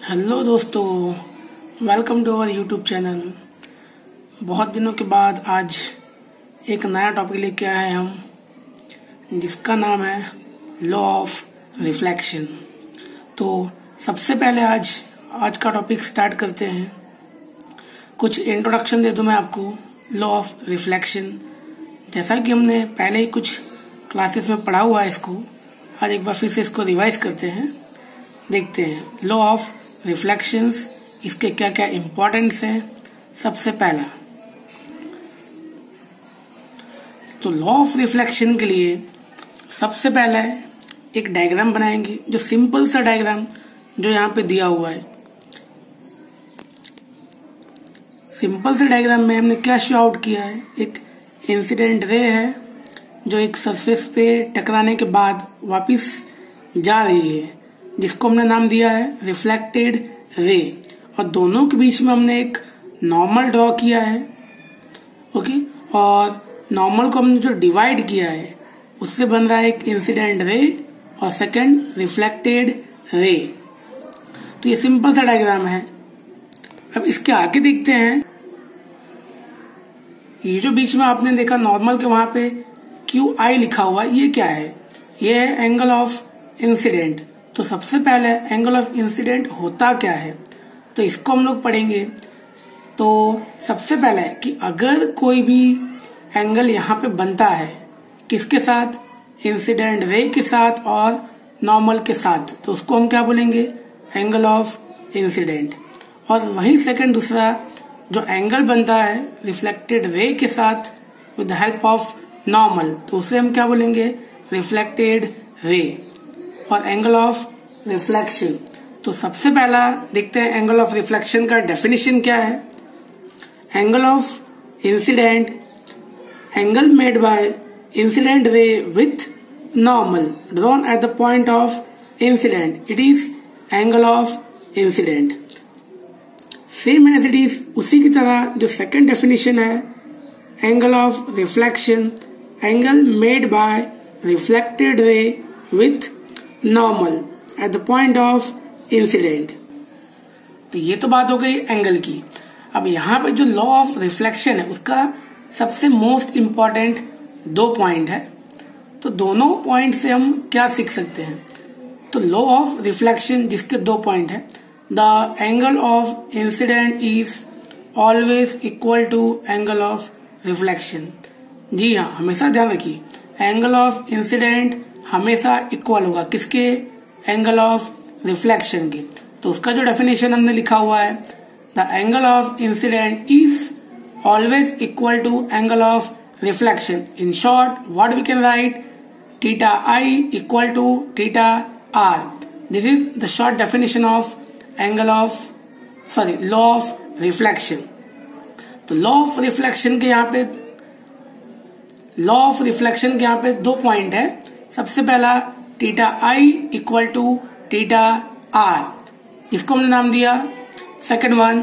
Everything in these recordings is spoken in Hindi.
हेलो दोस्तों, welcome to our YouTube channel. बहुत दिनों के बाद आज एक नया टॉपिक लेके आए हैं हम, जिसका नाम है लॉ ऑफ रिफ्लेक्शन। तो सबसे पहले आज का टॉपिक स्टार्ट करते हैं। कुछ इंट्रोडक्शन दे दूं मैं आपको लॉ ऑफ रिफ्लेक्शन। जैसा कि हमने पहले ही कुछ क्लासेस में पढ़ा हुआ है इसको, आज एक बार फिर से इसको रिवाइज करते हैं। देखते हैं लॉ ऑफ रिफ्लेक्शंस, इसके क्या क्या इंपॉर्टेंस हैं। सबसे पहला तो लॉ ऑफ रिफ्लेक्शन के लिए सबसे पहले एक डायग्राम बनाएंगे, जो सिंपल सा डायग्राम जो यहाँ पे दिया हुआ है। सिंपल से डायग्राम में हमने क्या शो आउट किया है, एक इंसिडेंट रे है जो एक सरफेस पे टकराने के बाद वापस जा रही है, जिसको हमने नाम दिया है रिफ्लेक्टेड रे। और दोनों के बीच में हमने एक नॉर्मल ड्रॉ किया है, ओके। और नॉर्मल को हमने जो डिवाइड किया है उससे बन रहा है एक इंसिडेंट रे और सेकंड रिफ्लेक्टेड रे। तो ये सिंपल सा डायग्राम है। अब इसके आगे देखते हैं, ये जो बीच में आपने देखा नॉर्मल के वहां पे QI लिखा हुआ, ये क्या है? ये है एंगल ऑफ इंसिडेंट। तो सबसे पहले एंगल ऑफ इंसिडेंट होता क्या है, तो इसको हम लोग पढ़ेंगे। तो सबसे पहले कि अगर कोई भी एंगल यहाँ पे बनता है, किसके साथ? इंसिडेंट रे के साथ और नॉर्मल के साथ, तो उसको हम क्या बोलेंगे? Angle of incident. और वही सेकंड दूसरा जो एंगल बनता है रिफ्लेक्टेड रे के साथ with the help of normal, तो उसे हम क्या बोलेंगे? Reflected ray. और एंगल ऑफ रिफ्लेक्शन, तो सबसे पहला देखते हैं एंगल ऑफ रिफ्लेक्शन का डेफिनेशन क्या है। Angle of incident, angle made by incident ray with normal drawn at the point of incident, it is angle of incident. Same as it is, उसी की तरह जो सेकंड डेफिनेशन है angle of reflection, angle made by reflected ray with normal at the point of incident. तो ये तो बात हो गई एंगल की। अब यहाँ पे जो लॉ ऑफ रिफ्लेक्शन है उसका सबसे मोस्ट इम्पॉर्टेंट दो पॉइंट है। तो दोनों पॉइंट से हम क्या सीख सकते हैं? तो लॉ ऑफ रिफ्लेक्शन जिसके दो पॉइंट है, the angle of incident is always equal to angle of reflection. जी हाँ, हमेशा ध्यान रखिए, एंगल ऑफ इंसिडेंट हमेशा इक्वल होगा किसके? एंगल ऑफ रिफ्लेक्शन के। तो उसका जो डेफिनेशन हमने लिखा हुआ है, the angle of incident is always equal to angle of reflection. In short what we can write, theta I equal to theta R. This is the short definition of law of reflection. तो लॉ ऑफ रिफ्लेक्शन के यहाँ पे दो पॉइंट है। सबसे पहला theta I equal to theta R, जिसको हमने नाम दिया। Second one,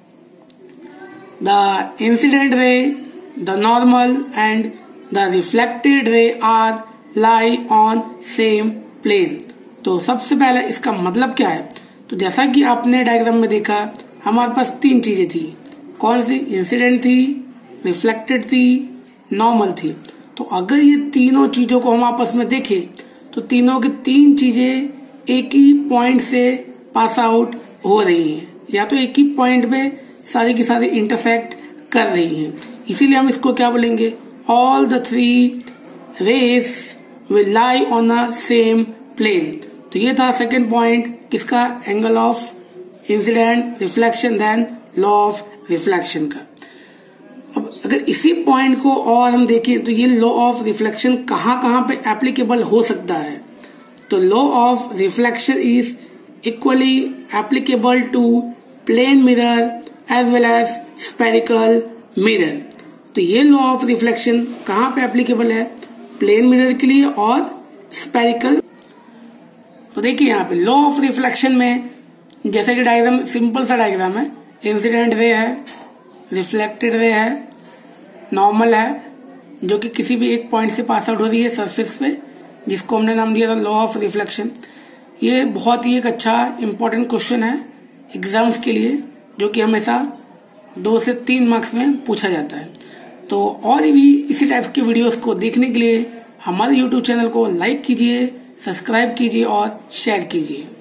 the incident ray, the normal and the reflected ray are lie on same plane. तो सबसे पहले इसका मतलब क्या है? तो जैसा कि आपने डायग्राम में देखा, हमारे पास तीन चीजें थी। कौन सी? इंसिडेंट थी, रिफ्लेक्टेड थी, नॉर्मल थी। तो अगर ये तीनों चीजों को हम आपस में देखें, तो तीनों की तीन चीजें एक ही पॉइंट से पास आउट हो रही हैं, या तो एक ही पॉइंट पे सारी की सारी इंटरसेक्ट कर रही हैं। इसीलिए हम इसको क्या बोलेंगे? All the three rays will lie on a same plane. तो ये था सेकंड पॉइंट किसका? Angle of incident reflection, then law of reflection का। अब अगर इसी पॉइंट को और हम देखें, तो ये लॉ ऑफ रिफ्लेक्शन कहाँ पे एप्लीकेबल हो सकता है? तो law of reflection is equally applicable to plane mirror as well as spherical mirror. तो ये लॉ ऑफ रिफ्लेक्शन कहाँ पे एप्लीकेबल है? प्लेन मिरर के लिए और स्फेरिकल। तो देखिए यहाँ पे लॉ ऑफ रिफ्लेक्शन में जैसे कि डायग्राम सिंपल सा डायग्राम है, इंसिडेंट रे है, रिफ्लेक्टेड रे है, नॉर्मल है, जो कि किसी भी एक पॉइंट से पास आउट हो रही है सरफेस पे, जिसको हमने नाम दिया था लॉ ऑफ रिफ्लेक्शन। ये बहुत ही एक अच्छा इंपॉर्टेंट क्वेश्चन है एग्जाम्स के लिए, जो कि हमेशा 2 से 3 मार्क्स में पूछा जाता है। तो और भी इसी टाइप के वीडियोस को देखने के लिए हमारे YouTube चैनल को लाइक कीजिए, सब्सक्राइब कीजिए और शेयर कीजिए।